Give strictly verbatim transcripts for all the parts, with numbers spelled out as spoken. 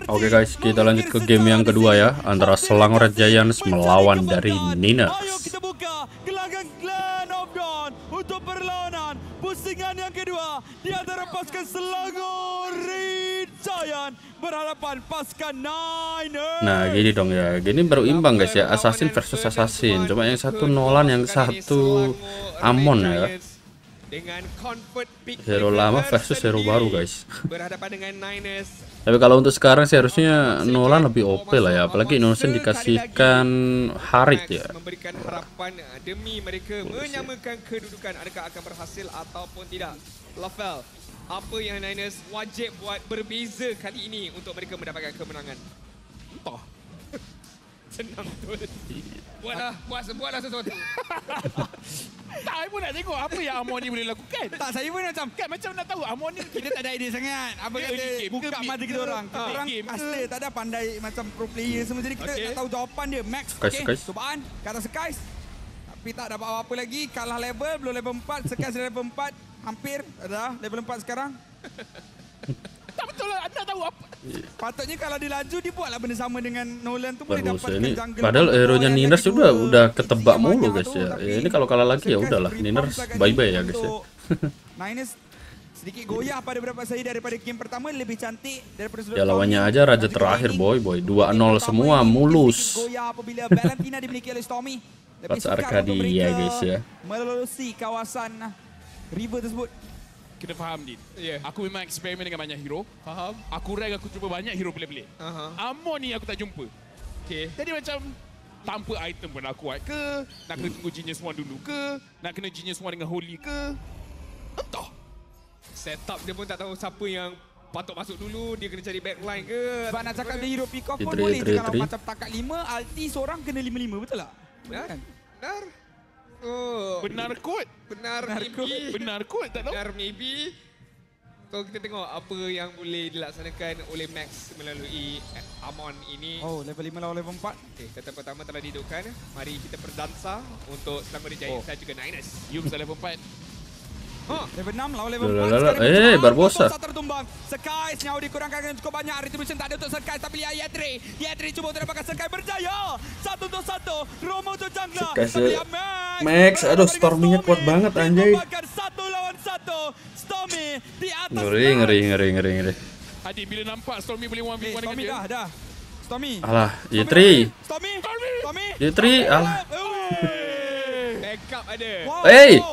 Oke guys, kita lanjut ke game yang kedua ya, antara Selangor Red Giants melawan dari Niners. Ayo kita buka gelanggang Clan of Dawn untuk perlawanan pusingan yang kedua di antara pasukan Selangor Red Giants berhadapan pasukan Niners. Nah gini dong ya, gini baru imbang guys ya, Assassin versus Assassin. Cuma yang satu Nolan, yang satu Amon ya. Dengan convert pick Hero lama versus hero baru guys. berhadapan dengan Niners. Tapi kalau untuk sekarang sih harusnya Nolan lebih O P lah ya, apalagi Innocent dikasihkan Harit ya. Memberikan harapan demi mereka menyamakan kedudukan, adakah akan berhasil ataupun tidak. Lafel, apa yang Niners wajib buat berbeza kali ini untuk mereka mendapatkan kemenangan? Entah. Senang betul. Buatlah, buat buatlah sesuatu. Tak, saya pun nak tengok apa yang Amon ni boleh lakukan. Tak, saya pun macam Kan macam nak tahu Amon ni kita tak ada idea sangat. Apa Dia kata early game buka ke, mata mid kita ke? orang. Kita Ah, orang game ke? asli tak ada pandai macam pro player semua. Jadi kita Okay. tak tahu jawapan dia. Max, Sekais, okey. sekais. Cubaan ke atas Sekais. Tapi tak dapat apa-apa lagi. Kalah level, belum level empat. Sekais level empat. Hampir dah level empat sekarang. tak betul lah. Anda tahu apa. Patutnya kalau dia laju, dia buatlah benda sama dengan Nolan tu. Boleh Bagus dapatkan ini. jungle. Padahal Ball hero-nya yang Niners kedua. juga udah ketebak Yang mulu banyak guys tu, ya. tapi Ya, ini kalau kalah lagi ya Sekais udahlah, rebound Niners sangat bye bye tinggi ya guys ya. untuk Niners sedikit goyah pada pendapat saya daripada game pertama, lebih cantik daripada sudut Ya lawannya Stormy. aja raja Dan juga terakhir ini, boy boy dua nol game semua pertama ini mulus. sedikit goyah apabila Valentina dimiliki oleh Stormy. Tapi Pats sukar Arcadia, untuk mereka guys, ya. melalui kawasan river tersebut. Kena faham, Din. Ya. Aku memang eksperimen dengan banyak hero. Faham? Aku rank, aku cuba banyak hero pelik-pelik. Aha. Amon ni aku tak jumpa. Okey. Jadi macam tanpa item pun aku kuat ke? Nak kena tunggu Genius One dulu ke? Nak kena Genius One dengan Holy ke? Entah. Setup dia pun tak tahu siapa yang patut masuk dulu, dia kena cari backline ke? Sebab nak cakap dia hero pick off pun Tri, boleh tri, je kalau tri. macam takat lima, ulti seorang kena lima lima, betul tak? Benar? Kan? Benar? Oh. Benar kot. Benar, Benar maybe. kot. Benar kot, tak tahu. Benar maybe. So kita tengok apa yang boleh dilaksanakan oleh Max melalui Amon ini. Oh, level lima lawan level empat. Okay, kata pertama telah dihidupkan. Mari kita berdansa untuk Selangor Red Giants Oh. dan juga Niners. Yum dah level empat. Ha. Level enam lawan level Loh, empat. loh, loh, Sekarang eh, berjumpa. Barbosa. Barbosa tertumbang. Sekais nyawa dikurangkan dengan cukup banyak. Retribution tak ada untuk Sekais, tapi lihat Yetri. Yetri cuba untuk dapatkan Sekais, berjaya. Satu untuk satu. Romo untuk jungler. Sekais, Tapi ya. lihat Max. Max, aduh, Bersama Stormy-nya dengan kuat banget, Dia anjay. membakar satu lawan satu. Stormy di atas Ngeri Max. ngeri ngeri ngeri ngeri. Adik, bila nampak Stormy boleh one v Eh, one dengan Stormy dia. dah, dah. Stormy. Alah, Yetri. Stormy. Stormy. Stormy. Yetri, alah. Eh, Backup ada. Wow, Hey. wow.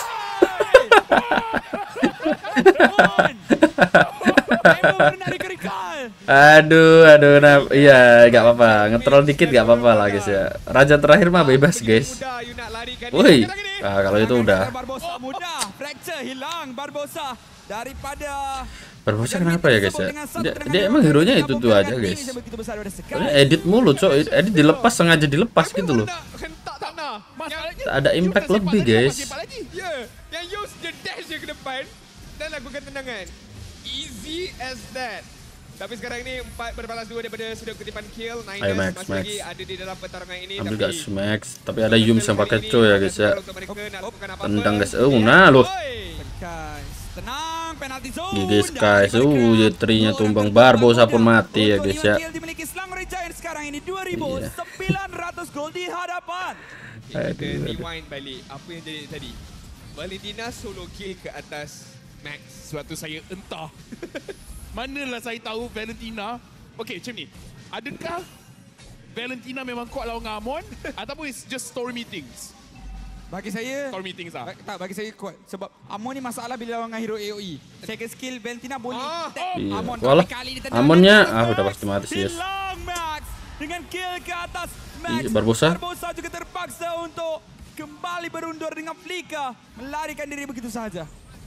On. Ember baru nak recall. Aduh, aduh, nah, iya, gak apa-apa. Ngetrol dikit gak apa-apa lah guys ya. Raja terakhir mah bebas guys. Mudah you nak larikan Woi, dia. Kata gini. ah, kalau itu udah. Barbosa mudah. Fracture hilang Barbosa daripada Barbosa kenapa ya guys ya? Dia, dia emang hero-nya itu tuh aja guys. Soalnya edit mulu coy, edit dilepas, sengaja dilepas gitu loh. Hentak tak nak. Masalahnya Tak ada Yum impact dah sempat lebih, lagi, guys. masih sempat lagi. Ya, yang use the dash dia ke depan dan lakukan tendangan. Easy as that. Tapi sekarang ini empat berbalas dua daripada sudut kutipan kill. Niners Ayo, Max, masih Max. lagi ada di dalam pertarungan ini. Ambil tapi gak Smax, tapi ada Yum yang pakai coy ya guys ya. untuk mereka nak lakukan apa-apa. Tendang guys, oh nah loh. Oi. Guys, tenang, penalti zone. Gigi guys, uh, Yetrinya tumbang, Barbosa pun mati ya guys ya. Untuk dimiliki Selangor Red Giants sekarang ini dua ribu sembilan ratus gol di hadapan. Okay, kita Aduh, aduh. rewind balik apa yang jadi tadi. Valentina solo kill ke atas Max. Suatu saya entah. Manalah saya tahu Valentina. Okey, macam ni. Adakah Valentina memang kuat lawan dengan Amon ataupun it's just story meetings? Bagi saya, Story meetings lah. ba- tak bagi saya kuat sebab Amon ni masalah bila lawan dengan hero A O E. Second skill Valentina boleh. Ah, attack Iya. Amon Walah, tapi kali ini tendangan Amonnya, dari ah, Max. udah pasti mati sih, yes. Hilang Max dengan kill ke atas Max. Iya, Barbosa. Barbosa juga terpaksa untuk kembali berundur dengan Flicker melarikan diri begitu sahaja.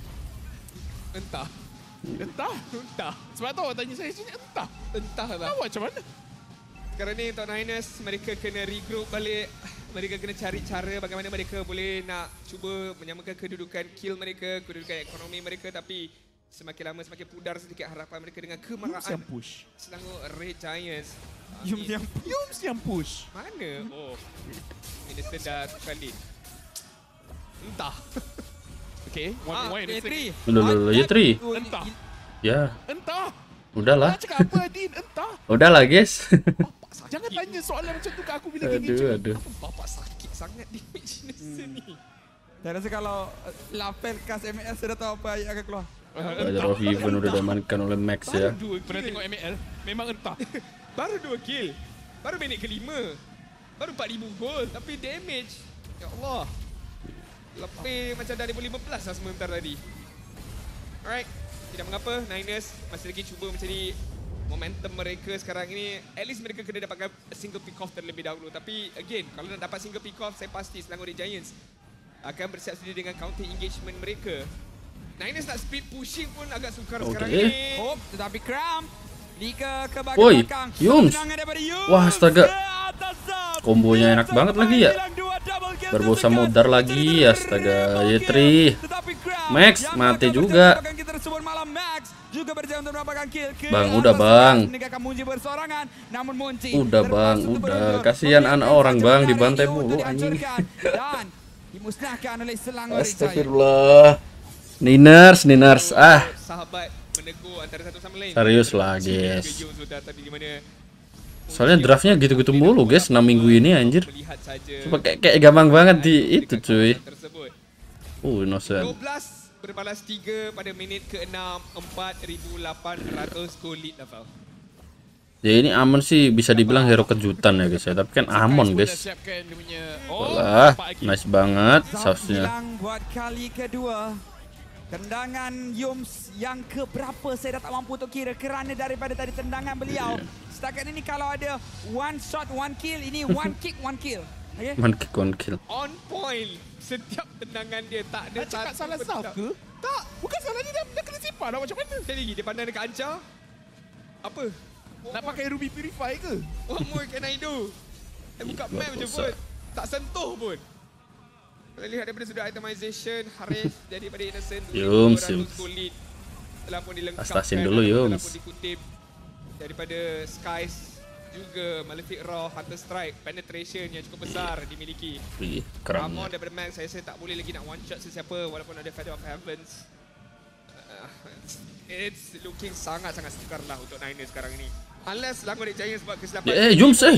Entah. Entah. Entah. Sebab tu orang tanya saya sini entah. Entahlah. Tahu macam mana? Sekarang ni untuk Niners, mereka kena regroup balik. Mereka kena cari cara bagaimana mereka boleh nak cuba menyamakan kedudukan kill mereka, kedudukan ekonomi mereka. Tapi semakin lama semakin pudar sedikit harapan mereka dengan Yums kemarahan yang push. Selangor Red Giants. Ah, Yums ni- yang Yums yang push. Mana? Oh, Minister dah tukar lead. Entah. Okay, one Ah, point. Yetri. Loh, loh, loh, Yetri. Entah. Ya, Entah. udahlah. Nak cakap apa, Din? Entah. Udahlah guys. Jangan tanya soalan macam tu ke aku bila Aduh, gini. aduh. Bapak sakit sangat damage Innocent ni. Saya rasa kalau uh, Lapel kas M S sudah tahu apa yang akan keluar. Fajar of Even udah diamankan oleh Max Baru ya. dua Pernah kill. tengok M L, memang entah. Baru dua kill. Baru minit kelima. Baru empat ribu gold. Tapi damage. Ya Allah. Lebih macam dah lima belas lah sebentar tadi. Alright. Tidak mengapa. Niners masih lagi cuba mencari momentum mereka sekarang ini. At least mereka kena dapatkan single pick off terlebih dahulu. Tapi again, kalau nak dapat single pick off, saya pasti Selangor Red Giants akan bersiap sedia dengan counter engagement mereka. Niners nak speed pushing pun agak sukar Okay. sekarang ini. Hop, tetapi Cram Lika ke Woi, belakang. Yums. Kemenangan daripada Yums. Wah, astaga. Ke atas sub. Kombonya enak Dia banget lagi ya. hilang dua double kill Barbosa tersekat. modar lagi, astaga, Yetri. Tetapi Cram Max, yang mati akan juga. berjaya mendapatkan kill tersebut malam. Max juga berjaya untuk mendapatkan kill. Ke Bang, atas udah, sub. Bang. Meninggalkan Munji bersorangan. Namun Munji Udah, terpaksa Bang, untuk udah. berundur. Kasihan Membiarkan anak orang, saja Bang, udara dibantai ini mulu, untuk anjing. dihancurkan. Dan dimusnahkan oleh Selangor Red Giants. Astagfirullah. Niners, Niners. Ah, Sahabat menegur antara satu sama lain. serius lah, Juga guys. Jones sudah tadi di mana Soalnya draftnya gitu-gitu mulu, guys. enam minggu ini anjir. melihat saja Coba kayak, kayak gampang banget di itu, cuy. tersebut. Uh, innocent. dua belas berbalas tiga pada minit ke-enam, empat ribu lapan ratus goal lead level. Ya ini Amon sih bisa dibilang hero kejutan ya guys ya. Tapi kan Amon Dah guys. siapkan dia punya. Walah, nampak lagi. nice banget Zaf sausnya. hilang buat kali kedua. Tendangan Yums yang keberapa saya dah tak mampu untuk kira kerana daripada tadi tendangan beliau. Setakat ini kalau ada one shot, one kill, ini one kick, one kill. Okay? One kick, one kill. On point. Setiap tendangan dia tak ada Nak cakap satu salah pun Saf tak. ke? Tak. Bukan salah dia, dah, dah kena sipar dah macam mana? Sekali lagi dia pandang dekat Anca. Apa? Nak pakai Ruby Purify ke? What more can I do? Saya buka Ih, map je bagus, pun. Tak sentuh pun. Kita lihat daripada sudut itemization, Haris daripada Innocent. Yums, dua ribu dua ratus Yums. gold lead. Telah pun dilengkapkan. Astasin dulu, ataupun Yums. Telah pun dikutip daripada Skies. Juga Malefic Raw, Hunter Strike, penetration yang cukup besar dimiliki. Wih, Ramon keren. daripada Max, saya rasa tak boleh lagi nak one shot sesiapa walaupun ada Feather of Heavens. Uh, it's looking sangat-sangat sukar lah untuk Niners sekarang ini. Unless Selangor Red Giants buat kesilapan. Eh, Yums, eh.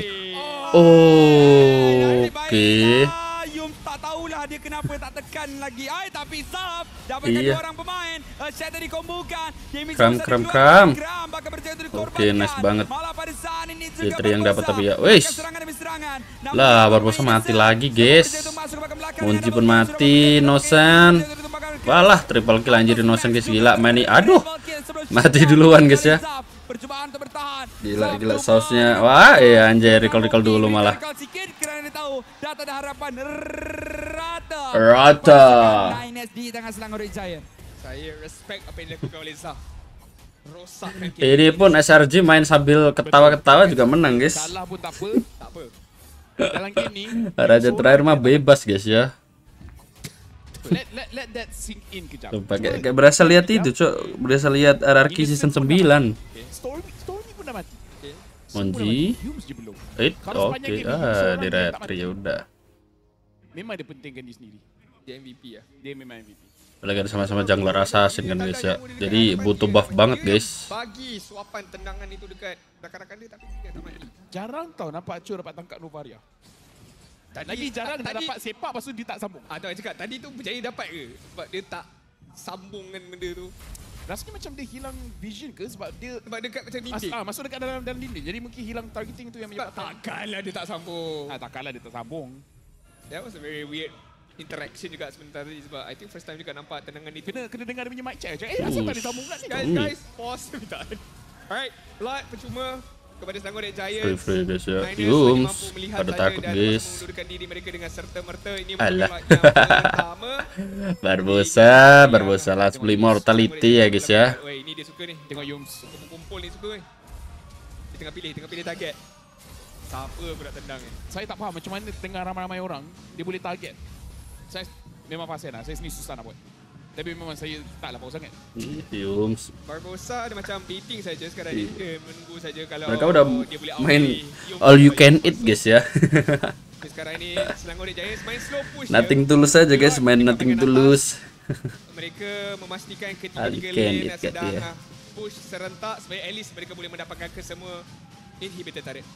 Nasib Oke. baiklah. Yums tak tahulah dia kenapa tak tekan lagi. Ay, tapi Saf dapatkan Iya. dua orang pemain. A shot tadi dikombokan. Damage Kram, besar kram, dikeluarkan. kram. Kram bakal berjaya untuk Oke, dikorbankan. nice banget. Malah pada saat ini juga Fitri yang dapat Barbosa tapi ya. melakukan Wis. serangan demi serangan. Namun Lah, Barbosa Barbosa mati berjaya lagi, untuk guys. masuk ke belakang belakang Munji dengan pun double mati, kill. Sudah Innocent. berjaya untuk tumpahkan ke- Walah, triple kill anjir Innocent guys, gila. Main ini. Aduh. Mati duluan, guys, ya. Percobaan untuk bertahan. Gila, Saf gila lupa. sausnya. Wah, iya anjir, recall-recall dulu malah. Recall sikit kerana dia tahu dah tak ada harapan. Rata. Rata. Niners di tengah Selangor Red Giants. Saya respect apa yang dilakukan oleh Zaf. Rosakkan game. Ini pun S R G main sambil ketawa-ketawa juga menang guys. Salah pun tak apa. Tak apa. Dalam game ni, Raja terakhir mah bebas guys ya. let, let, let that sink in kejap. Tuh, pakai kayak berasa lihat itu, Cok. Berasa lihat R R Q season sembilan. Okay. Story, story pun dah mati. Okay. Monji. Yums je belum. Eh, Kalau oke. sepanjang game ni, Ah, seorang di dia tak retri mati. ya udah. Memang dia pentingkan diri sendiri. Dia M V P ya. Dia memang M V P. Apalagi ada sama-sama jungler assassin kan guys ya. Jadi butuh buff banget guys. Bagi suapan tendangan itu dekat rakan-rakan dia tapi dia tak mati. Jarang tau nampak Acur dapat tangkap Novaria. Tadi, Lagi jarang tak tadi, dapat sepak, lepas tu dia tak sambung. Ah, tak cakap tadi tu berjaya dapat ke? Sebab dia tak sambung dengan benda tu. Rasanya macam dia hilang vision ke sebab dia Sebab dekat macam Mas, dinding. ah, masuk dekat dalam dalam dinding. Jadi mungkin hilang targeting tu yang Sebab menyebabkan. takkanlah dia tak sambung. Ah, takkanlah dia tak sambung. That was a very weird interaction juga sebentar tadi sebab I think first time juga nampak tendangan itu. Kena kena dengar dia punya mic check. Eh, asal tak disambung kat ni? Guys, Hmm. guys, pause sebentar. Alright, Blood percuma kepada Selangor Red Giants. Free free guys ya. Niners Yums. mampu melihat Pada saja takut dan guys. mengundurkan diri mereka dengan serta-merta. Ini Alah. merupakan yang pertama. Barbosa, Barbosa last beli mortality ya guys ya. Weh, ini dia suka ni. Tengok Yums. Kumpul-kumpul ni suka ni. Dia tengah pilih, tengah pilih target. Siapa aku nak tendang ni? Saya tak faham macam mana tengah ramai-ramai orang dia boleh target. Saya memang pasal lah. Saya sendiri susah nak buat. Tapi memang saya taklah power sangat. Yums. Barbosa dia macam baiting saja sekarang ni. Dia menunggu saja kalau Mereka udah dia boleh main outplay. all you can eat guys ya. Tapi sekarang ni Selangor Red Giants main slow push. Nothing je. tulus aja guys, main nothing tulus. Mereka memastikan All you ketiga-tiga can lane eat yang kat sedang dia. ah, push serentak supaya at least mereka boleh mendapatkan kesemua Inhibitor turret.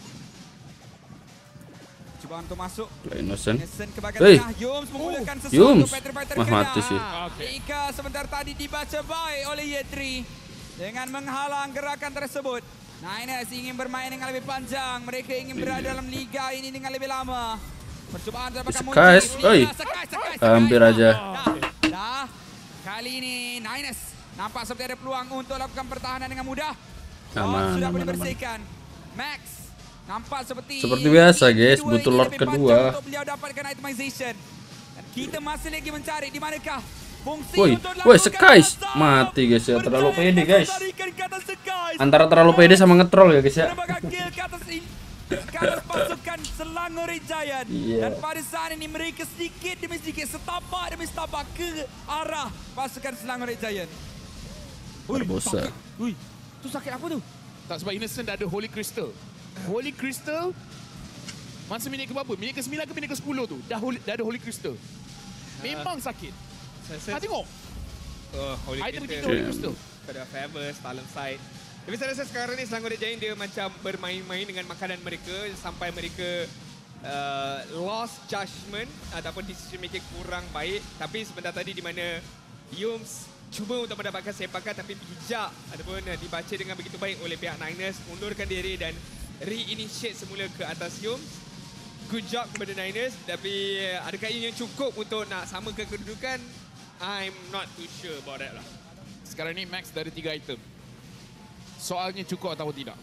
Cuba untuk masuk. Innocent. Innocent ke bahagian Hey. tengah. Yums memulakan Oh, sesuatu. Yums. Fighter-fighter Mah, kena. mati sih. Okay. Ika sebentar tadi dibaca baik oleh Yetri dengan menghalang gerakan tersebut. Niners ingin bermain dengan lebih panjang. Mereka ingin berada dalam liga ini dengan lebih lama. Percobaan terbakan Sekais, oi. Hampir aja. Dah, dah. Kali ini Niners nampak seperti ada peluang untuk lakukan pertahanan dengan mudah. Aman, Sudah aman, boleh aman. bersihkan. Max nampak seperti Seperti biasa, guys, kedua butuh ini Lord lebih kedua. panjang untuk beliau dapatkan itemization. Dan kita masih lagi mencari di manakah fungsi Woi, untuk woi, lakukan Sekais. asal. Mati, guys, ya. Terlalu Berjaya pede, guys. tarikan ke atas Sekais. Antara terlalu pede sama ngetrol ya, guys ya. Menambahkan kill ke atas ini. Ke atas pasukan Selangor Red Giant. Iya. Dan pada saat ini mereka sedikit demi sedikit, setapak demi setapak ke arah pasukan Selangor Red Giant. Ui, Barbosa. sakit. Ui, tu sakit apa tu? Tak, sebab Innocent dah ada Holy Crystal. Holy Crystal masa minit ke berapa? Minit ke sembilan ke minit ke sepuluh tu dah, holy, dah ada Holy Crystal. Memang sakit. Ha, tengok. Oh, Holy Item Crystal. kita Holy Crystal. Pada Favor, Stalin Side. Tapi saya rasa sekarang ni Selangor Red Giant dia macam bermain-main dengan makanan mereka sampai mereka uh, lost judgment ataupun decision making kurang baik. Tapi sebentar tadi di mana Yums cuba untuk mendapatkan sepakan tapi bijak ataupun uh, dibaca dengan begitu baik oleh pihak Niners, undurkan diri dan reinitiate semula ke atas Yums. Good job kepada Niners, tapi uh, adakah ini yang cukup untuk nak samakan kedudukan? I'm not too sure about that lah. Sekarang ni Max dah ada tiga item. Soalnya cukup atau tidak.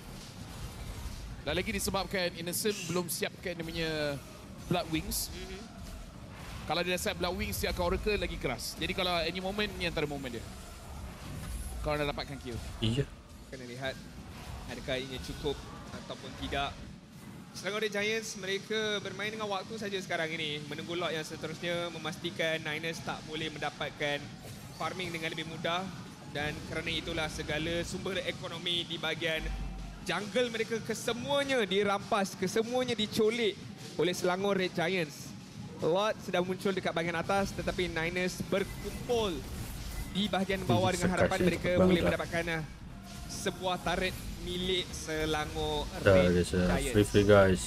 Dan lagi disebabkan Innocent belum siapkan dia punya Blood Wings. Mm-hmm. Kalau dia dah siap Blood Wings, siapkan Oracle lagi keras. Jadi kalau any moment, ni antara moment dia. Kalau dah dapatkan kill. Iya. Kena lihat adakah ini cukup ataupun tidak. Selangor Red Giants mereka bermain dengan waktu saja sekarang ini. Menunggu lot yang seterusnya memastikan Niners tak boleh mendapatkan farming dengan lebih mudah. Dan kerana itulah segala sumber ekonomi di bahagian jungle mereka kesemuanya dirampas, kesemuanya dicolik oleh Selangor Red Giants. Lot sudah muncul dekat bahagian atas tetapi Niners berkumpul di bahagian bawah dengan harapan mereka boleh mendapatkan sebuah turret milik Selangor Dah, Red guys ya. Giants. Free free guys.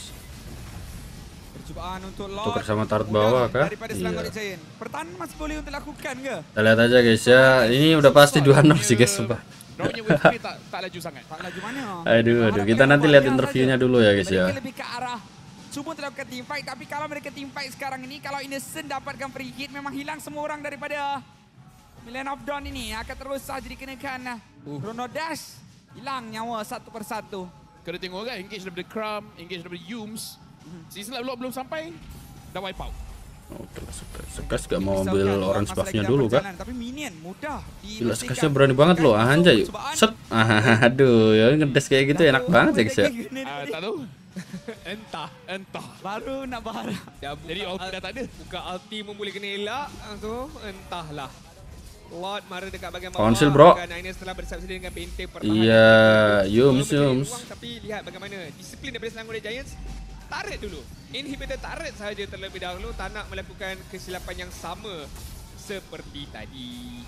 Percobaan untuk Lord. Tukar sama turret Mudah bawah kah? Daripada Selangor Iya. Red Giant. Pertahanan masih boleh untuk lakukan ke? Kita lihat aja guys ya. Ini udah pasti dua nol sih guys, sumpah. Drawnya wave three tak, tak laju sangat. Tak laju mana? Aduh, aduh. Kita nanti lihat interviewnya dulu ya guys ya. Mereka lebih ke arah cuba untuk lakukan team fight. Tapi kalau mereka team fight sekarang ini, kalau Innocent dapatkan free hit, memang hilang semua orang daripada Million of Dawn ini. Akan terus saja dikenakan uh. Chrono Dash. Hilang nyawa satu persatu. Kena tengok kan, engage daripada Crumb, engage daripada Yums. Season Light belum sampai, dah wipe out. Oke lah, Sekas. Sekas gak mau Risaukan ambil Lord orange masih buff-nya lagi dulu dalam kah? perjalanan. Tapi minion mudah Gila, dibersihkan. Sekasnya berani banget loh. Anjay. Set. Aduh, ya ngedes kayak gitu enak banget ya guys ya. Uh, tak tahu. Entah. Entah. Baru nak berharap. Dah buka Jadi ulti dah tak ada. Buka ulti pun boleh kena elak tu, entahlah. Lord mara dekat bahagian bawah. Council, bro. Niners telah bersab sedia dengan benteng pertahanan. Iya, Mereka Yums, memberi Yums. ruang, tapi lihat bagaimana disiplin daripada Selangor Red Giants. Tarik dulu. Inhibitor tarik sahaja terlebih dahulu. Tak nak melakukan kesilapan yang sama seperti tadi.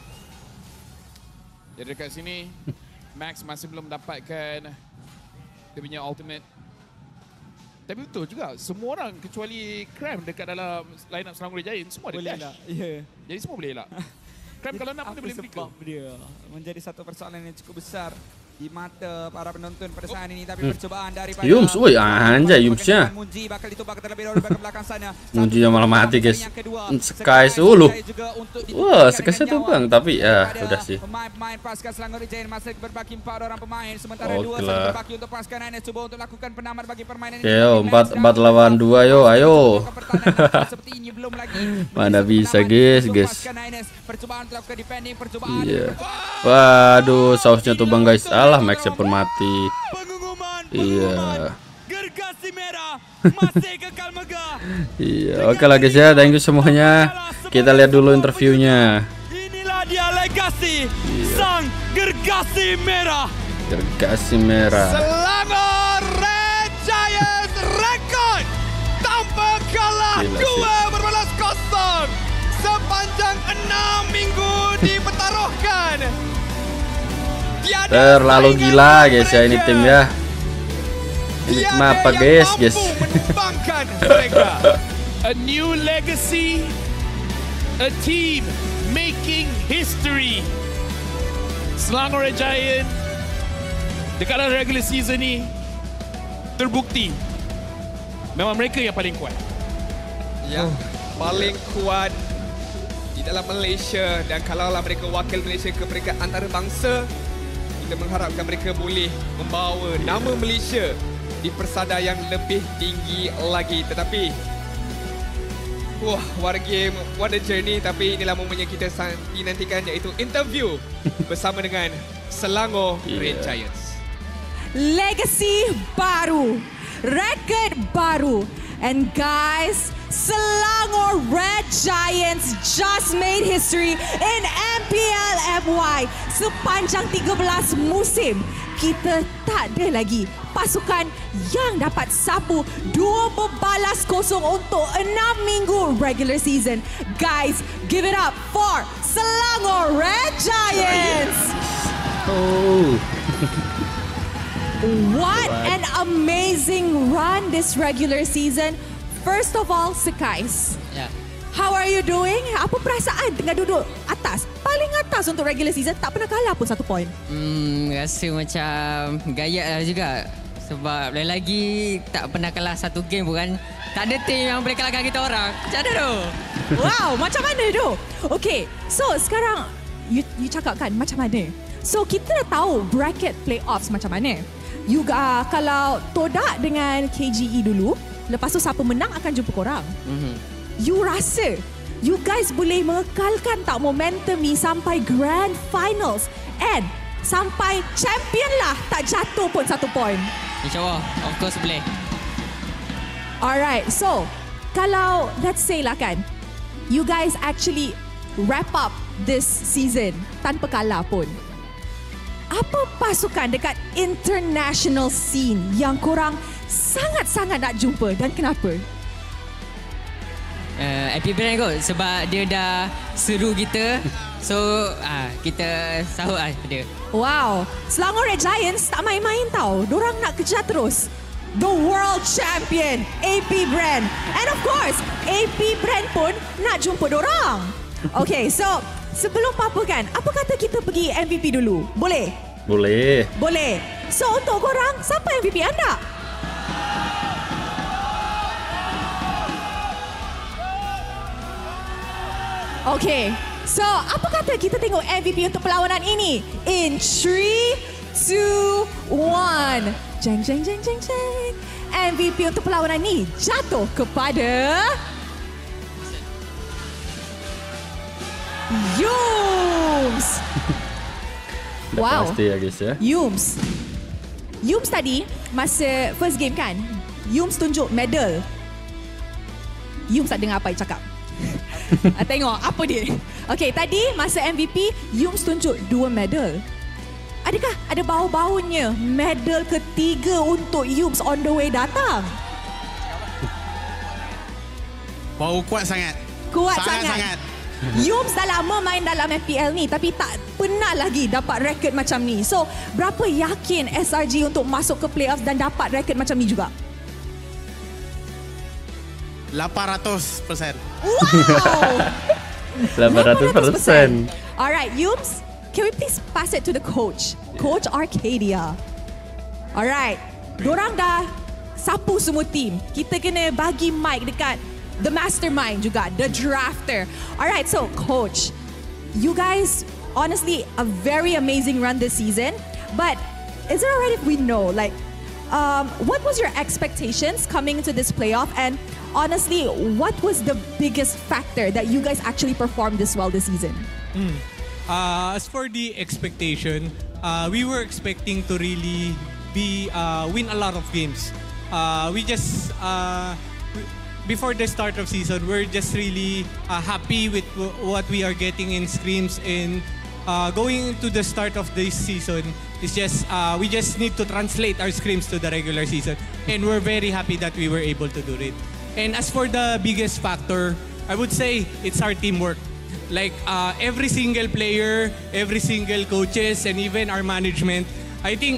Jadi dekat sini, Max masih belum dapatkan dia punya ultimate. Tapi betul juga, semua orang kecuali Cram dekat dalam line up Selangor Red Giants, semua ada Boleh dash. lah. Ya. Jadi semua boleh elak. Cram kalau nak pun dia Apa boleh flicker. sebab dia menjadi satu persoalan yang cukup besar di mata para penonton pada saat ini, tapi Hmm. percobaan daripada Yums, woi, anjay Yumsnya. Munji bakal ditubak terlebih dahulu bahagian belakang sana. Munjinya malah mati, guys. Yang kedua, Sekais, Sekais uluh. juga untuk Wah, dibuktikan Sekasnya dengan tumbang, nyawa tapi ya daripada udah sih. Pemain-pemain pasukan Selangor Red Giant masih berbaki empat orang pemain, sementara Oke dua lah. saja berbaki untuk pasukan Niners coba untuk lakukan penamar bagi permainan ini. Oke, yo, Tapi empat- Niners empat dalam lawan dua, yo, ayo. pertahanan seperti ini belum lagi. Mana bisa, Penamar guys, untuk guys. pasukan Niners. Percobaan untuk lakukan defending, percobaan. Iya. percobaan. Waduh, sausnya tumbang guys. Alah, Max-nya pun mati. Pengumuman, Iya. pengumuman. Gergasi merah masih kekal megah. Iya, oke lah guys ya. Thank you semuanya. Kita lihat dulu interviewnya. Inilah dia legasi Iya. sang Gergasi merah. Gergasi merah. Selangor Red Giants rekod tanpa kalah Gila sih. dua berbalas kosong sepanjang enam minggu dipertaruhkan. Tiada Terlalu saingan gila guys ya ini mereka. tim ya. Tiada Mapa, yang guys, mampu guys. menumbangkan mereka. A new legacy, a team making history. Selangor Red Giant dekat dalam regular season ni terbukti memang mereka yang paling kuat. Yang paling kuat di dalam Malaysia, dan kalaulah mereka wakil Malaysia ke peringkat antarabangsa, kita mengharapkan mereka boleh membawa nama Malaysia di persada yang lebih tinggi lagi. Tetapi wah, what a game, what a journey. Tapi inilah momen yang kita dinantikan, iaitu interview bersama dengan Selangor Red Giants. Legacy baru, record baru. And guys, Selangor Red Giants just made history in M P L F Y. Sepanjang tiga belas musim, kita tak ada lagi pasukan yang dapat sapu dua berbalas kosong untuk enam minggu regular season. Guys, give it up for Selangor Red Giants. Oh. What an amazing run this regular season. First of all, Sekais. Ya. How are you doing? Apa perasaan tengah duduk atas? Paling atas untuk regular season, tak pernah kalah pun satu poin. Hmm, rasa macam gaya lah juga. Sebab lagi tak pernah kalah satu game pun kan. Tak ada tim yang boleh kalahkan kita orang. Macam mana tu? Wow, macam mana tu? Okay, so sekarang you, you cakap kan macam mana? So kita dah tahu bracket playoffs macam mana. You uh, kalau Todak dengan K G E dulu, lepas tu siapa menang akan jumpa korang. Mm-hmm. You rasa you guys boleh mengekalkan tak momentum ni sampai grand finals and sampai champion lah, tak jatuh pun satu poin? InsyaAllah, of course boleh. Alright, so kalau let's say lah kan, you guys actually wrap up this season tanpa kalah pun, apa pasukan dekat international scene yang korang sangat-sangat nak jumpa dan kenapa? Uh, Happy Brand kot sebab dia dah seru kita. So ah kita sahut lah dia. Wow, Selangor Red Giants tak main-main tau. Dorang nak kejar terus the world champion A P Brand. And of course, A P Brand pun nak jumpa dorang. Okay, so sebelum apa kan, apa kata kita pergi M V P dulu? Boleh? Boleh. Boleh. So untuk korang, siapa M V P anda? Okay, so apa kata kita tengok M V P untuk perlawanan ini? In three, two, one. Jeng, jeng, jeng, jeng, jeng. M V P untuk perlawanan ini jatuh kepada Yums. Dah Wow. pasti ya guys ya. Yums. Yums tadi masa first game kan, Yums tunjuk medal. Yums tak dengar apa yang cakap. Tengok apa dia. Okay, tadi masa M V P, Yums tunjuk dua medal. Adakah ada bau-baunya medal ketiga untuk Yums on the way datang? Bau kuat sangat. Kuat sangat. sangat. sangat. Yums dah lama main dalam M P L ni tapi tak pernah lagi dapat rekod macam ni. So, berapa yakin S R G untuk masuk ke playoffs dan dapat rekod macam ni juga? lapan ratus persen. Wow! lapan ratus persen. Alright, Yums, can we please pass it to the coach? Coach Arcadia. Alright, dorang dah sapu semua team. Kita kena bagi mic dekat the mastermind juga, the drafter. Alright, so coach, you guys honestly a very amazing run this season. But is it alright if we know, like, um, what was your expectations coming into this playoff? And honestly, what was the biggest factor that you guys actually performed this well this season? Mm. Uh, as for the expectation, uh, we were expecting to really be uh, win a lot of games. Uh, we just uh, before the start of season, we're just really uh, happy with w- what we are getting in scrims. In uh, going into the start of this season, it's just uh, we just need to translate our scrims to the regular season, and we're very happy that we were able to do it. And as for the biggest factor, I would say it's our teamwork. Like uh, every single player, every single coaches, and even our management, I think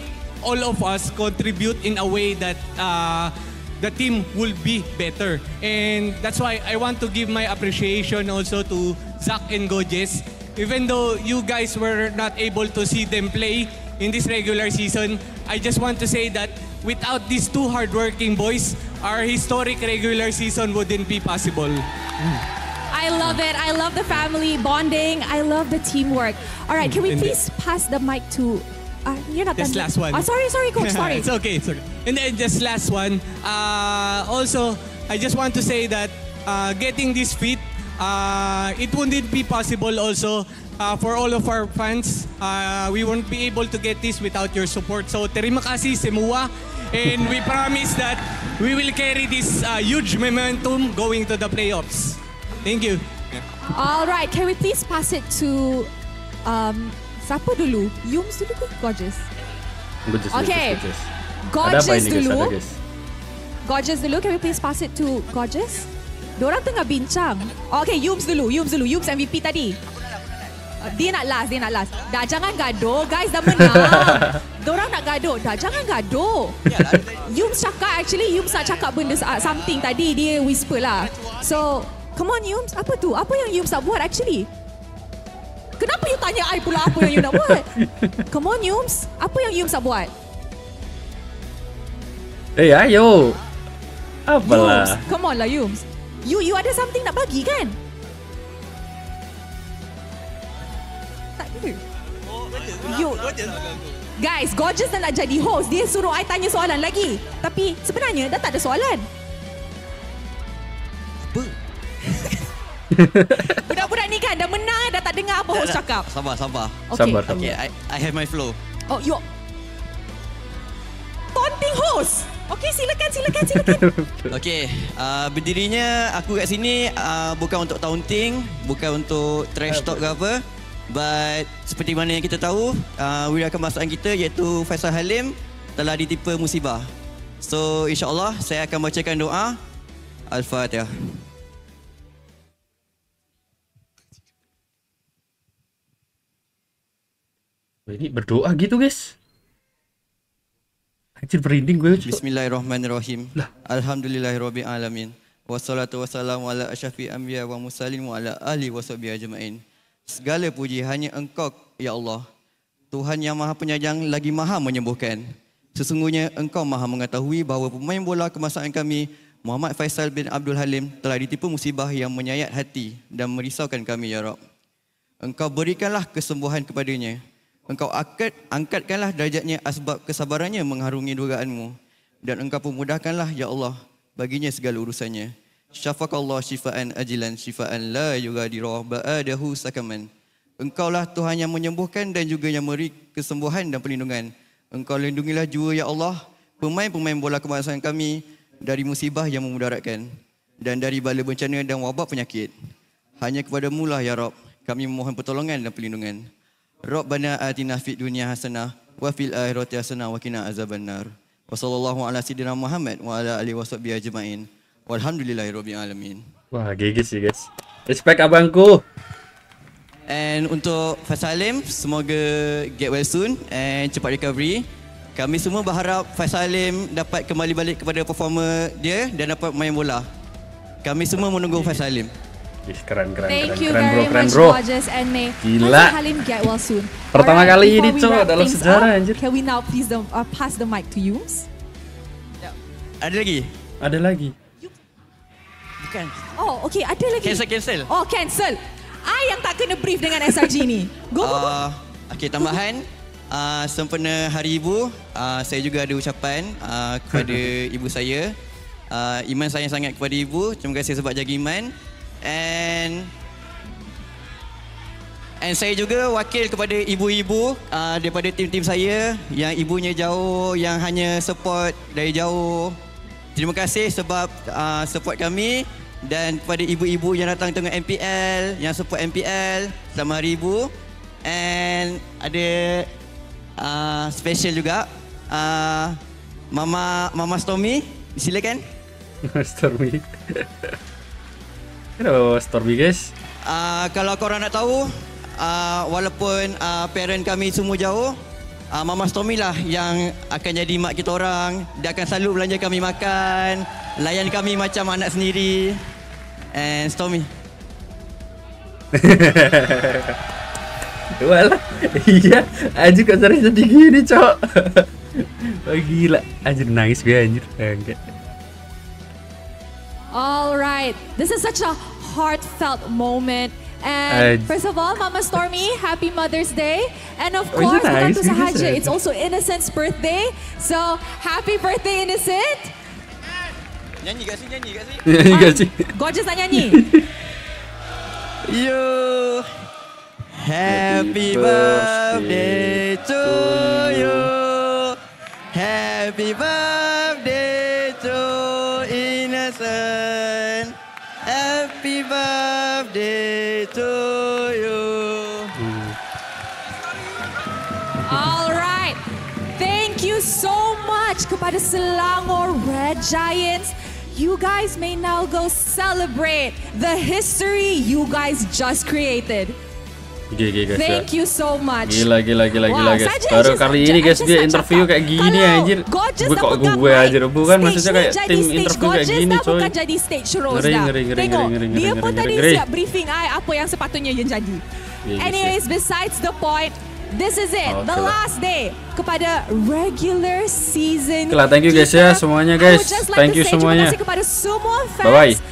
all of us contribute in a way that uh, the team will be better. And that's why I want to give my appreciation also to Zach and Gojes. Even though you guys were not able to see them play in this regular season, I just want to say that without these two hardworking boys, our historic regular season wouldn't be possible. I love it. I love the family bonding. I love the teamwork. All right, can we And please pass the mic to... Uh, you're not This done. last one. Oh, sorry, sorry, coach. Sorry. It's okay, it's okay. And then just last one. Uh, also, I just want to say that uh, getting this fit, uh, it wouldn't be possible also uh, for all of our fans. Uh, we won't be able to get this without your support. So, terima kasih semua. And we promise that we will carry this uh, huge momentum going to the playoffs. Thank you. All right, can we please pass it to... Um, siapa dulu? Yums dulu ke? Gorgeous. Gorgeous, Okay. gorgeous, gorgeous. Ada apa Gorgeous ini guys? dulu. Ada guys. Gorgeous dulu. Can we please pass it to Gorgeous? Diorang tengah bincang. Okay, Yums dulu. Yums dulu. Yums M V P tadi. Uh, Dia nak last. Dia nak last. Dah jangan gaduh. Guys dah menang. Diorang nak gaduh. Dah jangan gaduh. Yums cakap. Actually Yums nak cakap benda uh, something tadi. Dia whisper lah. So, come on Yums. Apa tu? Apa yang Yums nak buat actually? Kenapa you tanya I pula apa yang you nak buat? Come on Yums. Apa yang Yums nak buat? Eh, ayo. Yums. Apalah. Come on lah Yums. You you ada something nak bagi kan? Tak ada. You. Guys, Gorgeous dah nak jadi host. Dia suruh I tanya soalan lagi. Tapi sebenarnya dah tak ada soalan. Apa? Budak-budak ni kan dah menang dah tak dengar apa host cakap. Sabar, sabar. Okay. Sabar, sabar. Okay, I, I have my flow. Oh, you taunting host. Okay, silakan, silakan, silakan. Okay, uh, berdirinya aku kat sini uh, bukan untuk taunting, bukan untuk trash talk ke apa. But seperti mana yang kita tahu, uh, wira kebangsaan kita iaitu Faisal Halim telah ditimpa musibah. So insyaAllah saya akan bacakan doa. Al-Fatihah. Ini berdoa gitu guys. Anjir merinding gue. Bismillahirrahmanirrahim. Alhamdulillahirabbil alamin. Wassalatu wassalamu ala asyafi anbiya wa mursalin wa ala alihi washabihi ajmain. Segala puji hanya Engkau ya Allah. Tuhan yang Maha Penyayang lagi Maha menyembuhkan. Sesungguhnya Engkau Maha mengetahui bahawa pemain bola kebangsaan kami Muhammad Faisal bin Abdul Halim telah ditimpa musibah yang menyayat hati dan merisaukan kami ya Rabb. Engkau berikanlah kesembuhan kepadanya. Engkau angkat, angkatkanlah darjatnya asbab kesabarannya mengharungi dugaanmu. Dan engkau pemudahkanlah ya Allah baginya segala urusannya. Syafaqallah syifaan ajilan syifaan la yugadiru ba'adahu sakaman. Engkaulah Tuhan yang menyembuhkan dan juga yang memberi kesembuhan dan perlindungan. Engkau lindungilah jua ya Allah pemain-pemain bola kebangsaan kami dari musibah yang memudaratkan dan dari bala bencana dan wabak penyakit. Hanya kepadamu lah ya Rabb kami memohon pertolongan dan perlindungan. Rabbana atina fid dunya hasanah wa fil akhirati hasanah wa qina azabannar. Wa sallallahu ala sayyidina Muhammad wa ala alihi washabbihi ajmain. Walhamdulillahirabbil alamin. Wah, gigit sih guys. Respect abangku. And untuk Faisal Halim, semoga get well soon and cepat recovery. Kami semua berharap Faisal Halim dapat kembali balik kepada performa dia dan dapat main bola. Kami semua menunggu Faisal Halim. Yes, keren, keren, Thank keren, you keren, very bro, keren, much, bro. Gorgeous and May. Gila. Faisal Halim get well soon. Pertama Alright, kali before ini, we Cok, wrap dalam things sejarah, up, anjir. Can we now please the, uh, pass the mic to Yums? Ada lagi? Ada lagi. Bukan. Oh, okay, ada lagi. Cancel, cancel. Oh, cancel. I yang tak kena brief dengan S R G ni. Go, go, go. Uh, okay, tambahan. Uh, sempena Hari Ibu, uh, saya juga ada ucapan uh, kepada ibu saya. Uh, iman saya sangat kepada ibu. Terima kasih sebab jaga iman. And And saya juga wakil kepada ibu-ibu uh, daripada tim-tim saya yang ibunya jauh, yang hanya support dari jauh. Terima kasih sebab uh, support kami dan kepada ibu-ibu yang datang tengok M P L, yang support M P L. Selamat Hari Ibu. And ada uh, special juga uh, Mama Mama Stormy, silakan. Stormy. Hello Stormy guys. Uh, kalau korang nak tahu, uh, walaupun uh, parent kami semua jauh, uh, Mama Stormy lah yang akan jadi mak kita orang. Dia akan selalu belanja kami makan, layan kami macam anak sendiri. And Stormy. Walah, iya, anjir kok cara jadi gini, cok. Oh, gila, anjir nangis gue anjir. Enggak. Alright, this is such a heartfelt moment. And first of all, Mama Stormy, happy Mother's Day. And of course, bukan tu sahaja, it's also Innocent's birthday. So, happy birthday, Innocent. Nyanyi gak sih? Nyanyi gak sih? Nyanyi gak sih? Gorgeous nak nyanyi. You, happy birthday to you. Happy birthday to Innocent. Happy birthday to you. Alright, thank you so much kepada Selangor Red Giants. You guys may now go celebrate the history you guys just created. Gila, guys, thank you so much. Gila, gila, gila, gila, guys. Baru kali ini guys dia interview kayak gini anjir. Gue kok gue anjir, bukan maksudnya kayak tim interview kayak gini, coy. Bukan jadi stage rose ngeri, dah. ngeri, ngeri, Tengok, ngeri, ngeri, dia ngeri, pun ngeri, tadi ngeri. siap briefing I apa yang sepatutnya yang jadi. Anyways, besides the point, this is it, okay the lah. last day kepada regular season. Oke lah, thank you guys ya semuanya guys. I would just like Thank to you say semuanya. Terima kasih kepada semua fans. Bye bye.